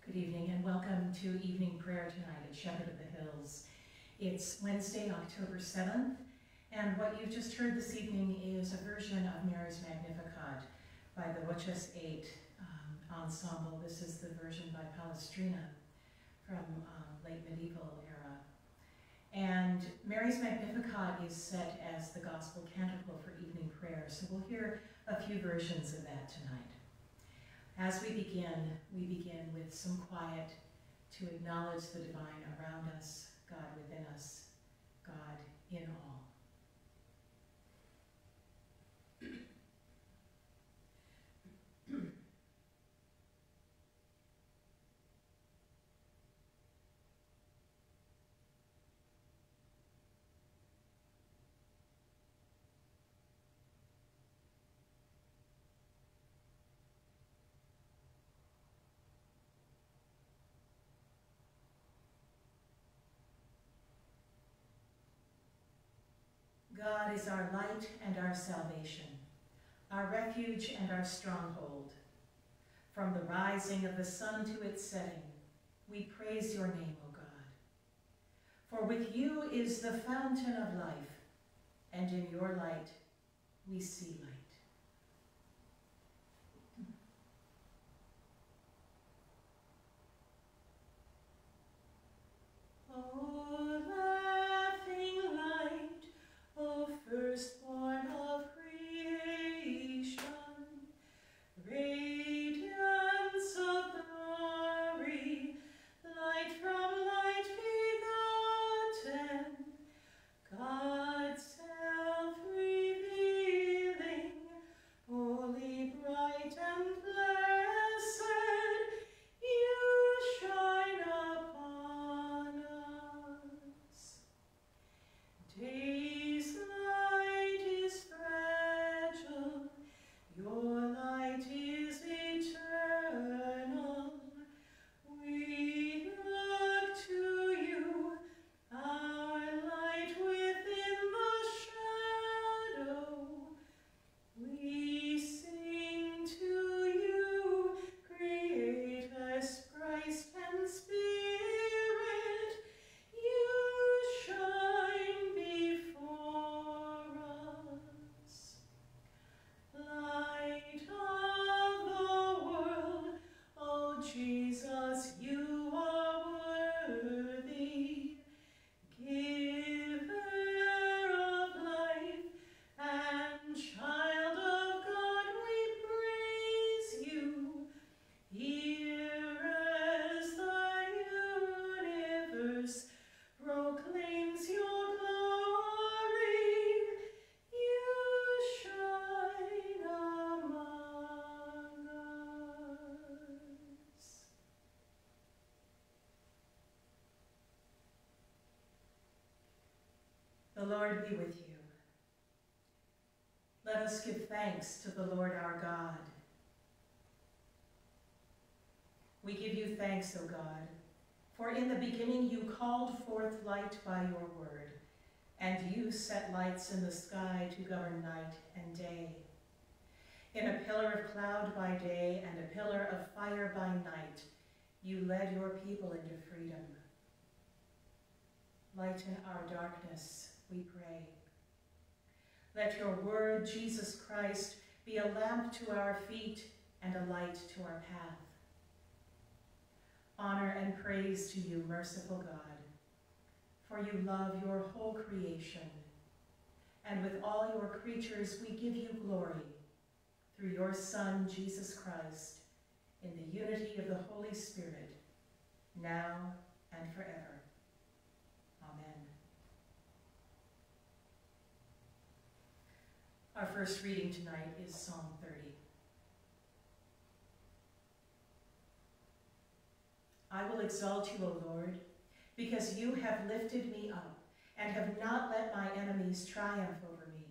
Good evening and welcome to evening prayer tonight at Shepherd of the Hills. It's Wednesday, October 7th, and what you've just heard this evening is a version of Mary's Magnificat by the Voces 8 ensemble. This is the version by Palestrina from late medieval era. And Mary's Magnificat is set as the gospel canticle for evening prayer, so we'll hear a few versions of that tonight. As we begin with some quiet to acknowledge the divine around us, God within us, God in all. God is our light and our salvation, our refuge and our stronghold. From the rising of the sun to its setting, we praise your name, O God. For with you is the fountain of life, and in your light we see light. Oh, laughing light, O firstborn of creation, radiance of glory, light from light begotten, God's self-revealing, holy, bright, and blessed, you shine upon us. Day's light is fragile, your light is eternal. We look to you, our light within the shadow. We sing to you, Creators, Christ and Spirit. You shine before us. Light of the world, O Jesus, you are worthy. Giver of life and child of God, we praise you. Here as the universe proclaims your glory, you shine among us. The Lord be with you. Let us give thanks to the Lord our God. We give you thanks, O God, for in the beginning you called forth light by your word, and you set lights in the sky to govern night and day. In a pillar of cloud by day and a pillar of fire by night, you led your people into freedom. Lighten our darkness, we pray. Let your word, Jesus Christ, be a lamp to our feet and a light to our path. Honor and praise to you, merciful God, for you love your whole creation, and with all your creatures we give you glory through your Son, Jesus Christ, in the unity of the Holy Spirit, now and forever. Amen. Our first reading tonight is Psalm 30. I will exalt you, O Lord, because you have lifted me up and have not let my enemies triumph over me.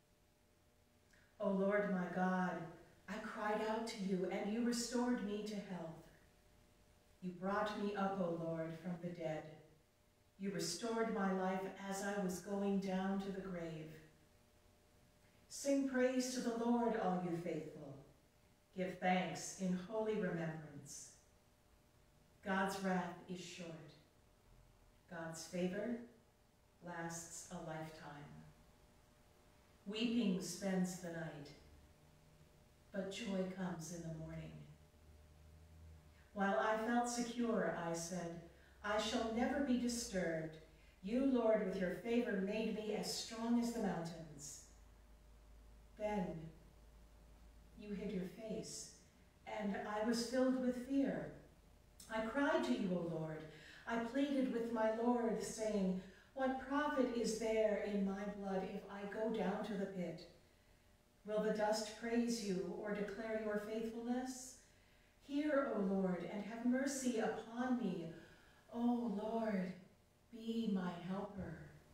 O Lord my God, I cried out to you, and you restored me to health. You brought me up, O Lord, from the dead. You restored my life as I was going down to the grave. Sing praise to the Lord, all you faithful. Give thanks in holy remembrance. God's wrath is short. God's favor lasts a lifetime. Weeping spends the night, but joy comes in the morning. While I felt secure, I said, I shall never be disturbed. You, Lord, with your favor made me as strong as the mountains. Then you hid your face, and I was filled with fear. I cried to you, O Lord. I pleaded with my Lord, saying, what profit is there in my blood if I go down to the pit? Will the dust praise you or declare your faithfulness? Hear, O Lord, and have mercy upon me. O Lord, be my helper.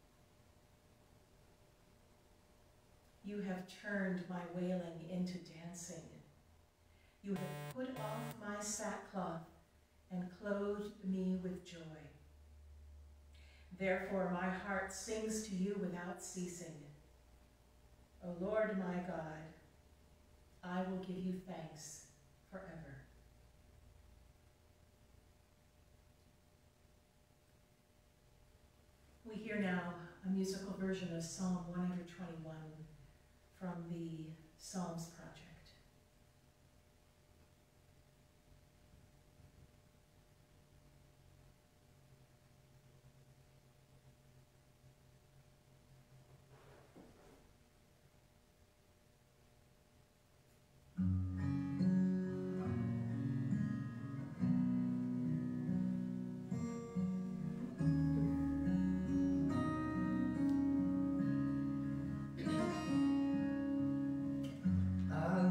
You have turned my wailing into dancing. You have put off my sackcloth and clothed me with joy. Therefore my heart sings to you without ceasing. O Lord my God, I will give you thanks forever. We hear now a musical version of Psalm 121 from the Psalms Project. I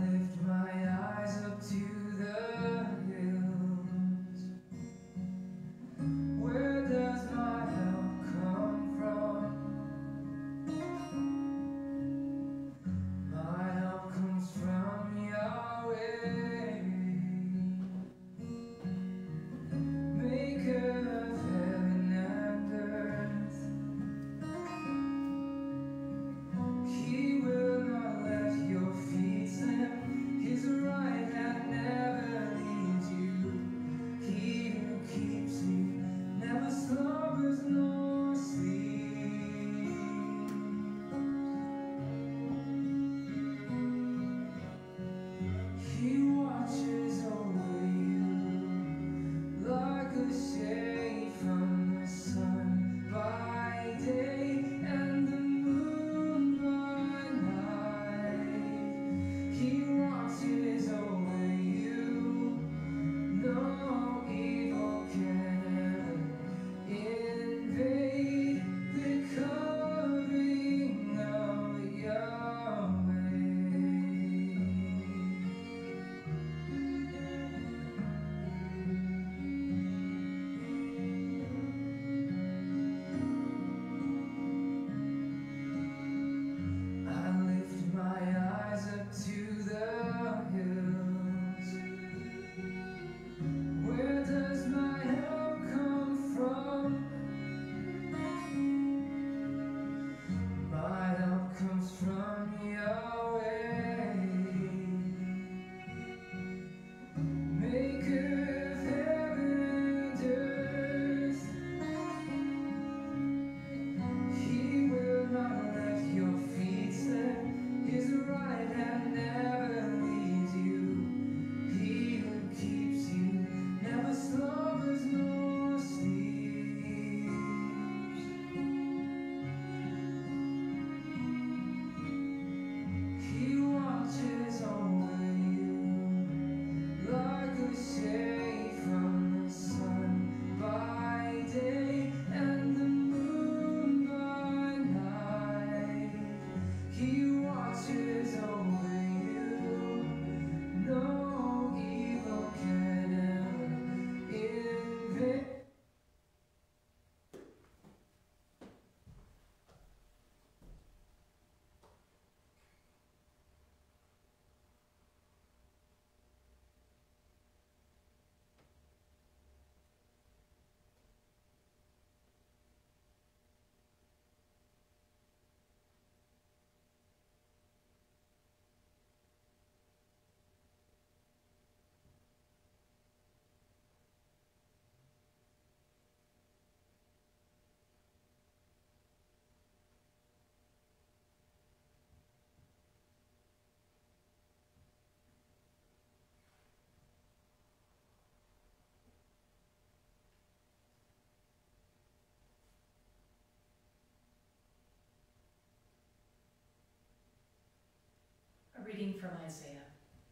reading from Isaiah.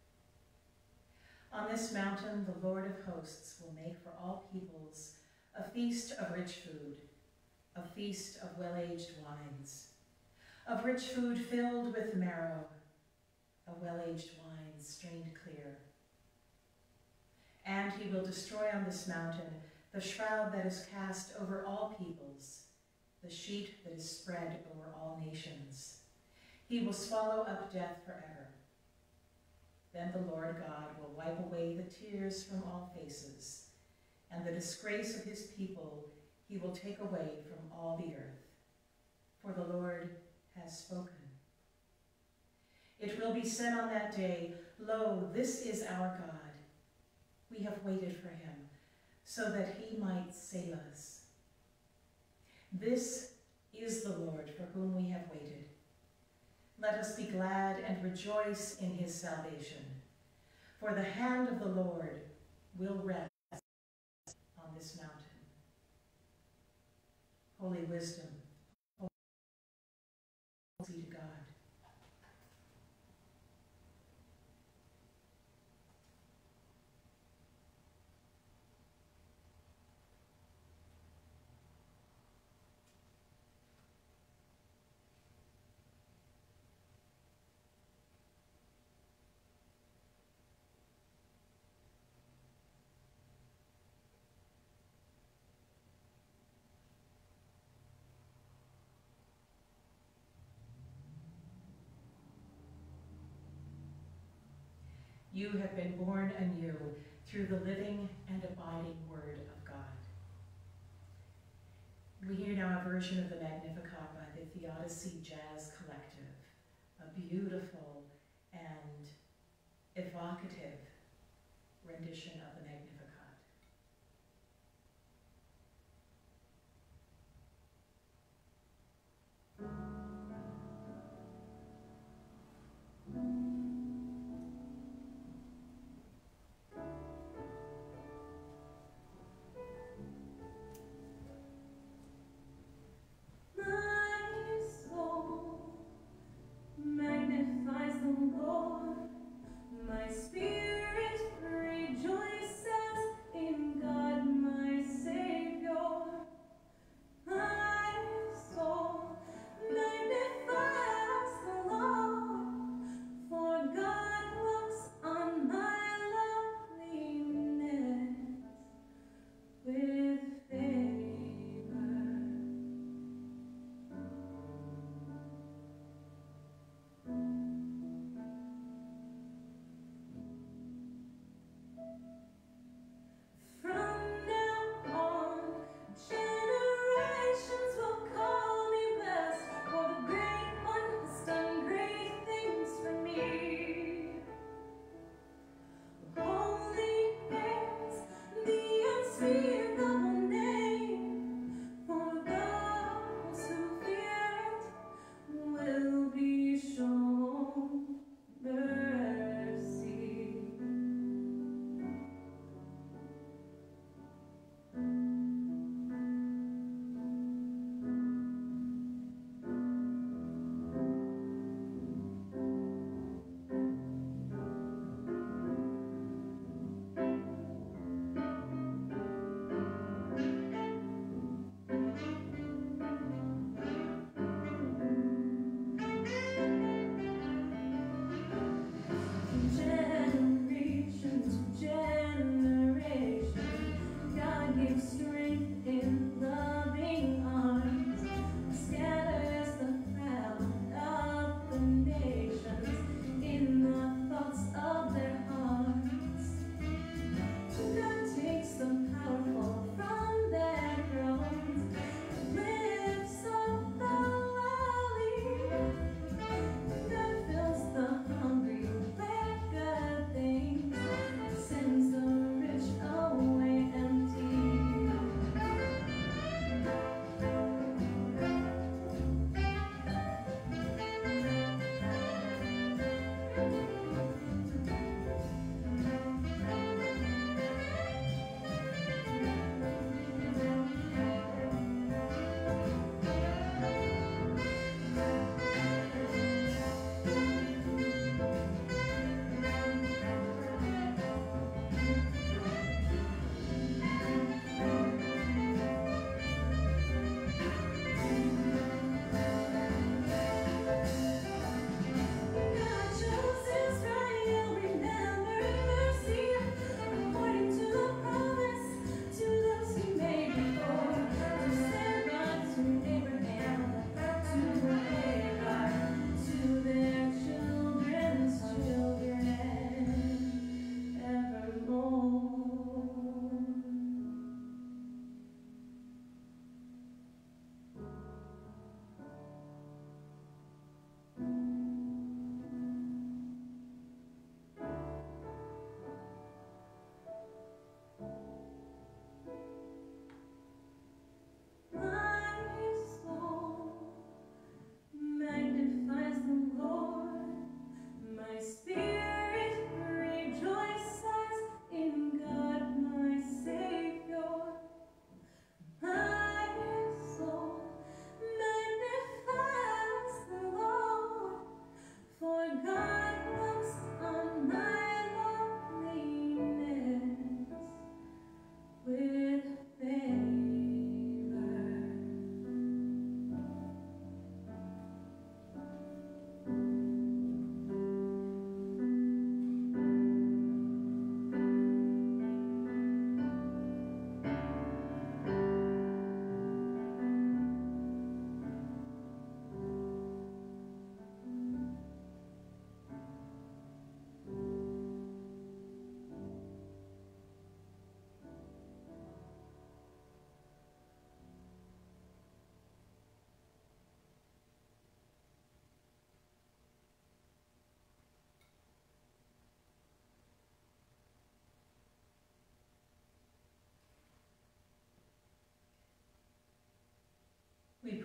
On this mountain, the Lord of hosts will make for all peoples a feast of rich food, a feast of well-aged wines, of rich food filled with marrow, of well-aged wines strained clear. And he will destroy on this mountain the shroud that is cast over all peoples, the sheet that is spread over all nations. He will swallow up death forever. Then the Lord God will wipe away the tears from all faces, and the disgrace of his people he will take away from all the earth. For the Lord has spoken. It will be said on that day, "Lo, this is our God. We have waited for him, so that he might save us." This is the Lord for whom we have waited. Let us be glad and rejoice in his salvation. For the hand of the Lord will rest on this mountain. Holy wisdom, holy be to God. You have been born anew through the living and abiding Word of God. We hear now a version of the Magnificat by the Theodicy Jazz Collective, a beautiful and evocative rendition of the Magnificat. Magnifies the Lord, my spirit rejoices.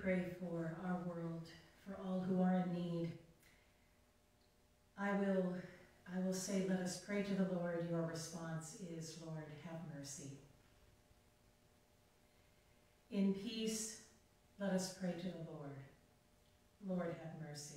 pray for our world, for all who are in need. I will say, let us pray to the Lord. Your response is, Lord, have mercy. In peace, let us pray to the Lord. Lord, have mercy.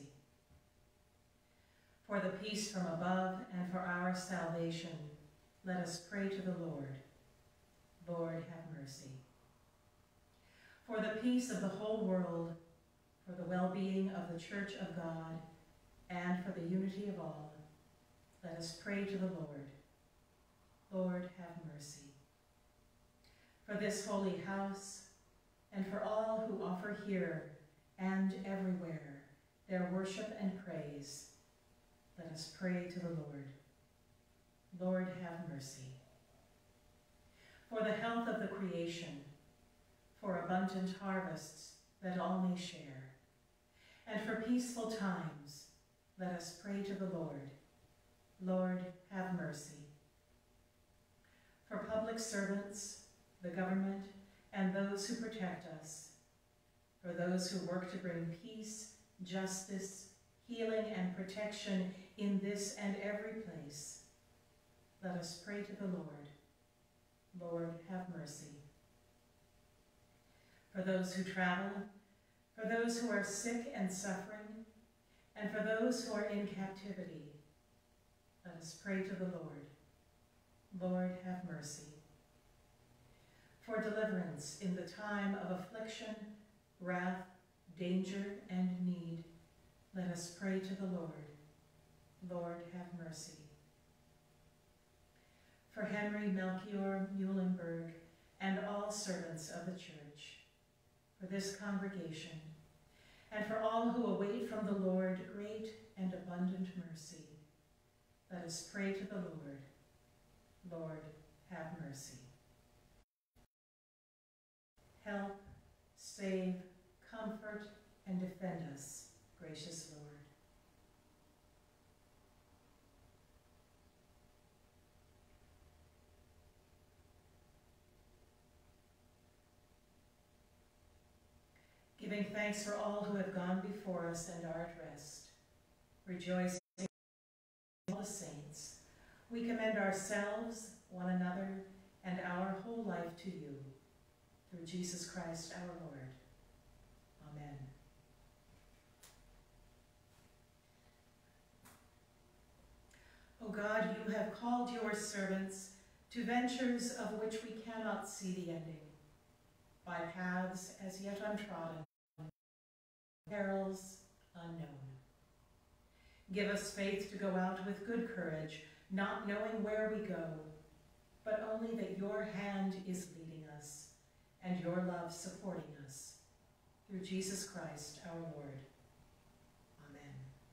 For the peace from above and for our salvation, let us pray to the Lord. Lord, have mercy. For the peace of the whole world, for the well-being of the Church of God, and for the unity of all, let us pray to the Lord. Lord, have mercy. For this holy house, and for all who offer here and everywhere their worship and praise, let us pray to the Lord. Lord, have mercy. For the health of the creation, for abundant harvests that all may share, and for peaceful times, let us pray to the Lord. Lord, have mercy. For public servants, the government, and those who protect us, for those who work to bring peace, justice, healing, and protection in this and every place, let us pray to the Lord. Lord, have mercy. For those who travel, for those who are sick and suffering, and for those who are in captivity, let us pray to the Lord. Lord, have mercy. For deliverance in the time of affliction, wrath, danger, and need, let us pray to the Lord. Lord, have mercy. For Henry Melchior Muhlenberg and all servants of the Church, for this congregation, and for all who await from the Lord great and abundant mercy, let us pray to the Lord. Lord, have mercy. Help, save, comfort, and defend us, gracious Lord. Giving thanks for all who have gone before us and are at rest, rejoicing in all the saints, we commend ourselves, one another, and our whole life to you, through Jesus Christ our Lord. Amen. O God, you have called your servants to ventures of which we cannot see the ending, by paths as yet untrodden, perils unknown. Give us faith to go out with good courage, not knowing where we go, but only that your hand is leading us and your love supporting us. Through Jesus Christ our Lord. Amen.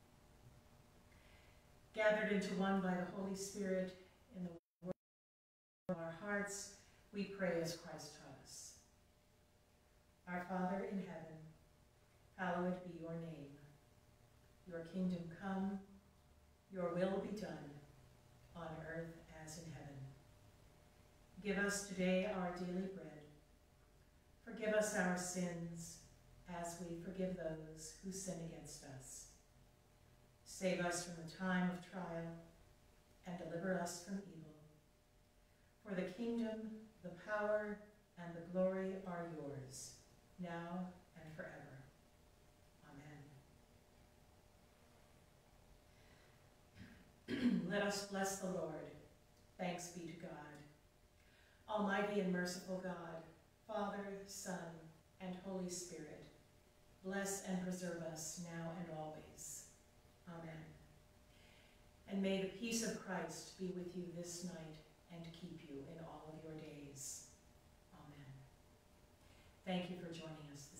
Gathered into one by the Holy Spirit in the word of our hearts, we pray as Christ taught us. Our Father in heaven, hallowed be your name. Your kingdom come, your will be done, on earth as in heaven. Give us today our daily bread. Forgive us our sins, as we forgive those who sin against us. Save us from the time of trial, and deliver us from evil. For the kingdom, the power, and the glory are yours, now and forever. Amen. Let us bless the Lord. Thanks be to God. Almighty and merciful God, Father, Son, and Holy Spirit, bless and preserve us now and always. Amen. And may the peace of Christ be with you this night and keep you in all of your days. Amen. Thank you for joining us.